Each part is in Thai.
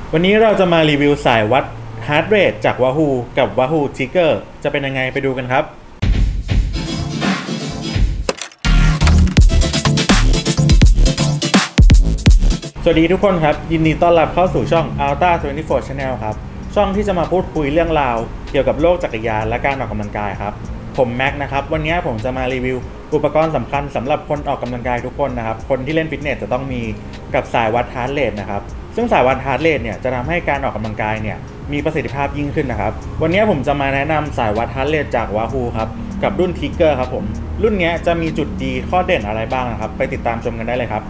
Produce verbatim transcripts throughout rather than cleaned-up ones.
วันนี้เราจะมารีวิวสายวัดฮาร์ทเรทจาก Wahoo กับ Wahoo Trigger จะเป็นยังไงไปดูกันครับสวัสดีทุกคนครับยินดีต้อนรับเข้าสู่ช่อง Alta ยี่สิบสี่ Channel ครับช่องที่จะมาพูดคุยเรื่องราวเกี่ยวกับโลกจักรยานและการออกกำลังกายครับผมแม็กนะครับวันนี้ผมจะมารีวิวอุปกรณ์สำคัญสำหรับคนออกกำลังกายทุกคนนะครับคนที่เล่นฟิตเนสจะต้องมีกับสายวัดฮาร์ทเรทนะครับซึ่งสายวัดฮาร์ทเรทเนี่ยจะทำให้การออกกำลังกายเนี่ยมีประสิทธิภาพยิ่งขึ้นนะครับวันนี้ผมจะมาแนะนำสายวัดฮาร์ทเรทจาก Wahoo ครับกับรุ่น Trigger ครับผมรุ่นนี้จะมีจุดดีข้อเด่นอะไรบ้างนะครับไปติดตามชมกันได้เลยครับ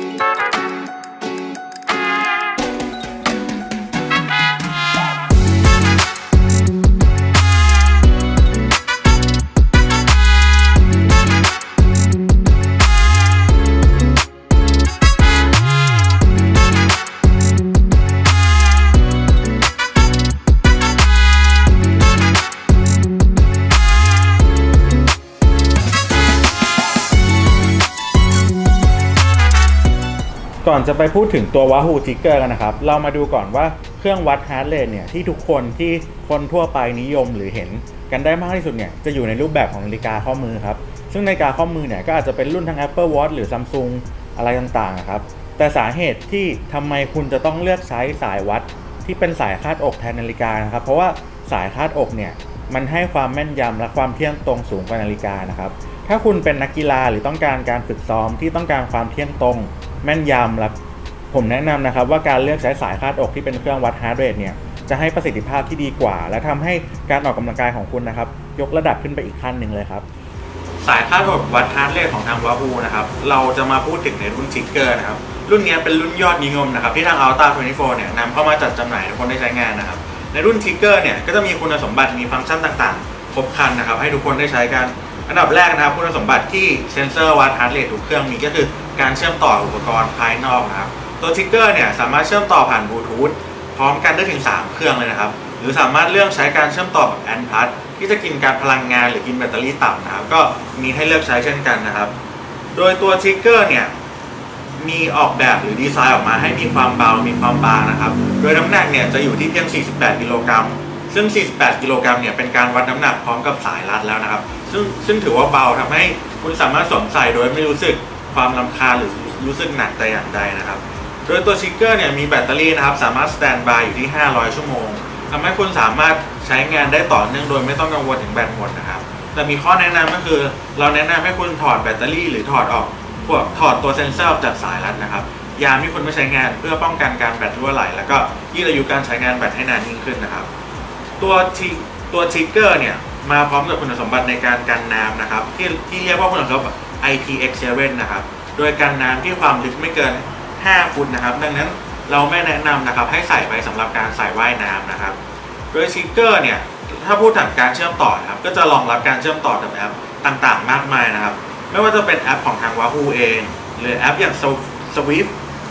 ก่อนจะไปพูดถึงตัว Wahoo Trigger กันนะครับเรามาดูก่อนว่าเครื่องวัดฮาร์ทเรทเนี่ยที่ทุกคนที่คนทั่วไปนิยมหรือเห็นกันได้มากที่สุดเนี่ยจะอยู่ในรูปแบบของนาฬิกาข้อมือครับซึ่งนาฬิกาข้อมือเนี่ยก็อาจจะเป็นรุ่นทั้ง Apple Watch หรือ Samsung อะไรต่างๆนะครับแต่สาเหตุที่ทำไมคุณจะต้องเลือกใช้สายวัดที่เป็นสายคาดอกแทนนาฬิกานะครับเพราะว่าสายคาดอกเนี่ยมันให้ความแม่นยำและความเที่ยงตรงสูงกว่านาฬิกานะครับถ้าคุณเป็นนักกีฬาหรือต้องการการฝึกซ้อมที่ต้องการความเที่ยงตรงแม่นยำและผมแนะนำนะครับว่าการเลือกใช้สายคาดอกที่เป็นเครื่องวัดฮาร์ทเรทเนี่ยจะให้ประสิทธิภาพที่ดีกว่าและทำให้การออกกำลังกายของคุณนะครับยกระดับขึ้นไปอีกขั้นหนึ่งเลยครับสายคาดอกวัดฮาร์ทเรทของทาง Wahoo นะครับเราจะมาพูดถึงในรุ่น Trigger นะครับรุ่นนี้เป็นรุ่นยอดนิยมนะครับที่ทาง Alta ยี่สิบสี่ เนี่ยนำเข้ามาจัดจำหน่ายทุกคนได้ใช้งานนะครับในรุ่น Trigger เนี่ยก็จะมีคุณสมบัติมีฟังก์ชันต่างๆครบครันนะครับให้ทุกคนได้ใช้กันอันดับแรกนะครับคุณสมบัติที่เซ็นเซอร์วัดฮาร์ทเรททุกเครื่องมีก็คือการเชื่อมต่ออุปกรณ์ภายนอกนะครับตัว Trigger เนี่ยสามารถเชื่อมต่อผ่านบลูทูธพร้อมกันได้ถึงสามเครื่องเลยนะครับหรือสามารถเลือกใช้การเชื่อมต่อแบบ แอน พี ยู ที่จะกินการพลังงานหรือกินแบตเตอรี่ต่ำนะครับก็มีให้เลือกใช้เช่นกันนะครับโดยตัว Trigger เนี่ยมีออกแบบหรือดีไซน์ออกมาให้มีความเบามีความบางนะครับโดยน้ำหนักเนี่ยจะอยู่ที่เพียงสี่สิบแปดกิโลกรัมซึ่งสี่สิบแปดกิโลกรัมเนี่ยเป็นการวัดน้ำหนักพร้อมกับสายรัดแล้วนะครับซึ่งซึ่งถือว่าเบาทำให้คุณสามารถสวมใส่โดยไม่รู้สึกความรำคาญหรือรู้สึกหนักแต่อย่างใดนะครับโดยตัว Trigger เนี่ยมีแบตเตอรี่นะครับสามารถสแตนด์บายอยู่ที่ห้าร้อยชั่วโมงทำให้คุณสามารถใช้งานได้ต่อเนื่องโดยไม่ต้องกังวลถึงแบตหมดนะครับแต่มีข้อแนะนำก็คือเราแนะนำให้คุณถอดแบตเตอรี่หรือถอดออกพวกถอดตัวเซ็นเซอร์ออกจากสายรัดนะครับยามที่คุณไม่ใช้งานเพื่อป้องกันการแบตรั่วไหลแล้วก็ยืดอายุการใช้งานแบตให้นานยิ่งขึ้นนะครับตัวตัว Trigger เนี่ยมาพร้อมกับคุณสมบัติในการกันน้ำนะครับที่ที่เรียกว่าคุณสมบัติ ไอ พี เอ็กซ์ เซเว่น นะครับโดยกันน้ำที่ความลึกไม่เกินห้าฟุตนะครับดังนั้นเราไม่แนะนำนะครับให้ใส่ไปสำหรับการใส่ว่ายน้ำนะครับโดย Trigger เนี่ยถ้าพูดถึงการเชื่อมต่อนะครับก็จะรองรับการเชื่อมต่อกับแอปต่างๆมากมายนะครับไม่ว่าจะเป็นแอปของทาง Wahoo เองหรือแอปอย่าง Swift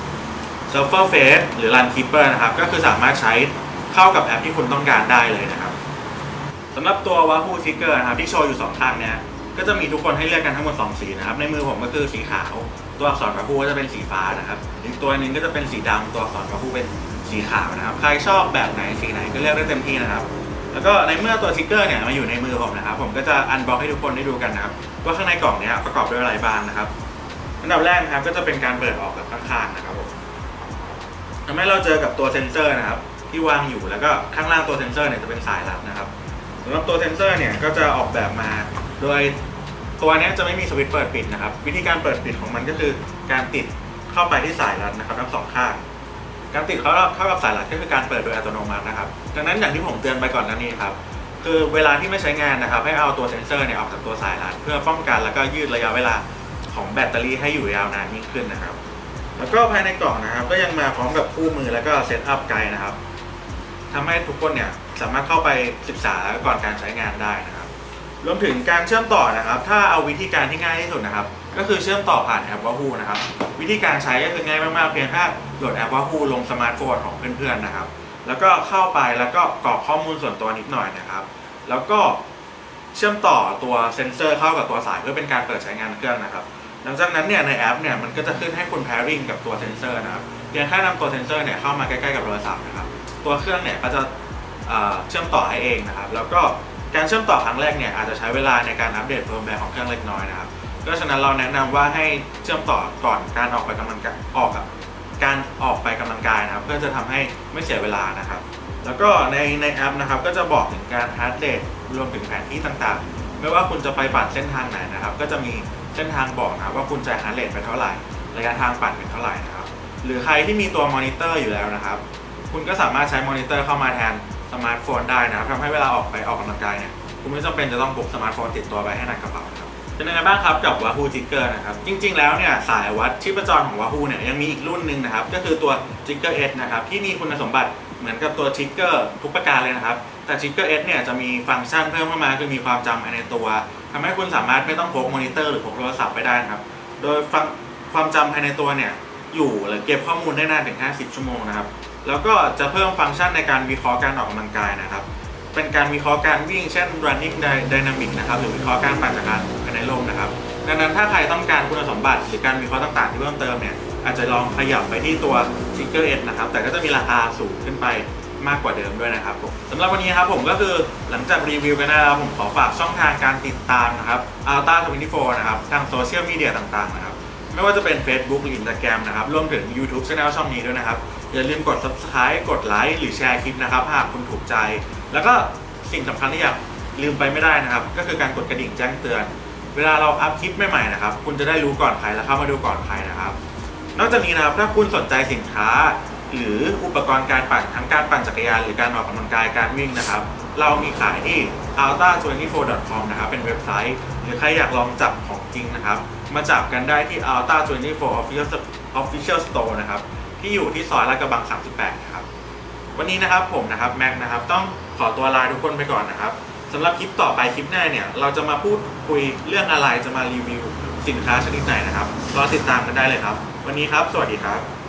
Surferface หรือ Runkeeper นะครับก็คือสามารถใช้เข้ากับแอปที่คุณต้องการได้เลยนะครับสำหรับตัว Wahoo Trigger นะครับที่โชว์อยู่สองข้างเนี่ยก็จะมีทุกคนให้เลือกกันทั้งหมดสองสีนะครับในมือผมก็คือสีขาวตัวอักษร Wahoo ก็จะเป็นสีฟ้านะครับอีกตัวนึงก็จะเป็นสีดำตัวอักษร Wahoo เป็นสีขาวนะครับใครชอบแบบไหนสีไหนก็เลือกได้เต็มที่นะครับแล้วก็ในเมื่อตัว Trigger เนี่ยมาอยู่ในมือผมนะครับผมก็จะอันบ็อกให้ทุกคนได้ดูกันนะครับว่าข้างในกล่องนี้ประกอบด้วยอะไรบ้างนะครับอันดับแรกนะครับก็จะเป็นการเปิดออกแบบข้างๆนะครับผมทำให้เราเจอกับตัวเซนเซอร์นะครับที่วางอยู่แล้วก็ข้างล่างตัวเซนเซอร์เนี่ยจะเป็นสายรัดนะครับสำหรับตัวเซนเซอร์เนี่ยก็จะออกแบบมาโดยตัวนี้จะไม่มีสวิตช์เปิดปิดนะครับวิธีการเปิดปิดของมันก็คือการติดเข้าไปที่สายรัดนะครับทั้งสองข้างการติดเข้าเข้ากับสายรัดก็คือการเปิดโดยอัตโนมัตินะครับดังนั้นอย่างที่ผมเตือนไปก่อนหน้านี้ครับคือเวลาที่ไม่ใช้งานนะครับให้เอาตัวเซนเซอร์เนี่ยออกจากตัวสายรัดเพื่อป้องกันแล้วก็ยืดระยะเวลาของแบตเตอรี่ให้อยู่ยาวนานยิ่งขึ้นนะครับแล้วก็ภายในกล่องนะครับก็ยังมาพร้อมกับคู่มือแล้วก็เซตอัพไกด์นะครับทำให้ทุกคนเนี่ยสามารถเข้าไปศึกษาก่อนการใช้งานได้นะครับรวมถึงการเชื่อมต่อนะครับถ้าเอาวิธีการที่ง่ายที่สุดนะครับก็คือเชื่อมต่อผ่านแอป Wahoo นะครับวิธีการใช้ก็คือง่ายมากๆเพียงแค่โหลดแอป Wahoo ลงสมาร์ทโฟนของเพื่อนๆนะครับแล้วก็เข้าไปแล้วก็กรอกข้อมูลส่วนตัวนิดหน่อยนะครับแล้วก็เชื่อมต่อตัวเซ็นเซอร์เข้ากับตัวสายเพื่อเป็นการเปิดใช้งานเครื่องนะครับหลังจากนั้นเนี่ยในแอปเนี่ยมันก็จะขึ้นให้คุณ pairing กับตัวเซ็นเซอร์นะครับเพียงแค่นำตัวเซนเซอร์เนี่ยเข้ามาใกล้ๆกับโทรศัพท์นะครับตัวเครื่องเนี่ยก็จะเชื่อมต่อให้เองนะครับแล้วก็การเชื่อมต่อครั้งแรกเนี่ยอาจจะใช้เวลาในการอัปเดตเฟิร์มแวร์ของเครื่องเล็กน้อยนะครับเพราะฉะนั้นเราแนะนำว่าให้เชื่อมต่อก่อนการออกไปกำลังกายออกกับการออกไปกำลังกายนะครับเพื่อจะทำให้ไม่เสียเวลานะครับแล้วก็ในในแอปนะครับก็จะบอกถึงการฮาร์ทเรทรวมถึงแผนที่ต่างๆไม่ว่าคุณจะไปปั่นเส้นทางไหนนะครับก็จะมีเส้นทางบอกนะครับว่าคุณจะฮาร์ทเรทไปเท่าไหร่ระยะทางปั่นเป็นเท่าไหร่นะครับหรือใครที่มีตัวมอนิเตอร์อยู่แล้วนะครับคุณก็สามารถใช้มอนิเตอร์เข้ามาแทนสมาร์ทโฟนได้นะครับทำให้เวลาออกไปออกกำลังกายเนี่ยคุณไม่จำเป็นจะต้องพกสมาร์ทโฟนติดตัวไปให้หนักกระเป๋าครับเป็นยังไงบ้างครับกับ Wahoo Jigger นะครับจริงๆแล้วเนี่ยสายวัดชีพจรของ Wahoo เนี่ยยังมีอีกรุ่นหนึ่งนะครับก็คือตัว Jigger Edge นะครับที่มีคุณสมบัติเหมือนกับตัว Jigger ทุกประการเลยนะครับแต่ Jigger Edge เนี่ยจะมีฟังก์ชันเพิ่มเข้ามาคือมีความจำภายในตัวทำให้คุณสามารถไม่ต้องพกมอนิเตอร์หรือพกโทรศัพท์ไปได้ครับโดยความจำภายในตัวเนี่ยอยู่หรือเก็บข้อมูลได้นานถึงห้าสิบชั่วโมงนะครับแล้วก็จะเพิ่มฟังก์ชันในการวิเคราะห์การออกกำลังกายนะครับเป็นการวิเคราะห์การวิ่งเช่น running dynamic นะครับหรือวิเคราะห์การปั่นจักรยานภายในร่มนะครับดังนั้นถ้าใครต้องการคุณสมบัติหรือการวิเคราะห์ต่างๆที่เพิ่มเติมเนี่ยอาจจะลองขยับไปที่ตัว Jigger Edge นะครับแต่ก็จะมีราคาสูงขึ้นไปมากกว่าเดิมด้วยนะครับผมสำหรับวันนี้ครับผมก็คือหลังจากรีวิวกันแล้วผมขอฝากช่องทางการติดตามนะครับ Alta ยี่สิบสี่ นะครับทางโซเชียลมีเดียต่างๆนะครับไม่ว่าจะเป็น Facebook หรือ Instagram นะครับรวมถึง YouTube Channel ช่องนี้ด้วยนะครับอย่าลืมกด Subscribe กดไลค์หรือแชร์คลิปนะครับหากคุณถูกใจแล้วก็สิ่งสำคัญที่อยากลืมไปไม่ได้นะครับก็คือการกดกระดิ่งแจ้งเตือนเวลาเราอัพคลิปใหม่ๆนะครับคุณจะได้รู้ก่อนใครและเข้ามาดูก่อนใครนะครับนอกจากนี้นะครับถ้าคุณสนใจสินค้าหรืออุปกรณ์การปั่นทั้งการปั่นจักรยานหรือการออกกำลังกายการวิ่งนะครับเรามีขายที่ อัลต้า ยี่สิบสี่ ดอท คอม นะครับเป็นเว็บไซต์หรือใครอยากลองจับของจริงนะครับมาจับกันได้ที่ อัลต้า ยี่สิบสี่ Official Official Store นะครับที่อยู่ที่ซอยลาดกระบังสามสิบแปดนะครับวันนี้นะครับผมนะครับแม็กนะครับต้องขอตัวลาทุกคนไปก่อนนะครับสำหรับคลิปต่อไปคลิปหน้าเนี่ยเราจะมาพูดคุยเรื่องอะไรจะมารีวิวสินค้าชนิดไหนนะครับรอติดตามกันได้เลยครับวันนี้ครับสวัสดีครับ